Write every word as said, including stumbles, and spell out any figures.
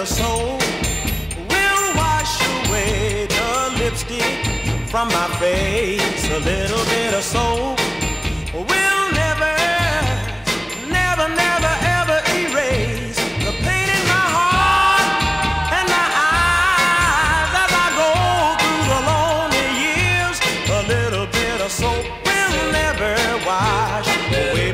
of soap will wash away the lipstick from my face. A little bit of soap will never, never, never, ever erase the pain in my heart and my eyes as I go through the lonely years. A little bit of soap will never wash away